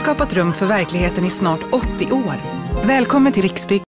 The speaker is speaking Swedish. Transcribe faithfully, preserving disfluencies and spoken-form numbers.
skapat rum för verkligheten i snart åttio år. Välkommen till Riksbygg.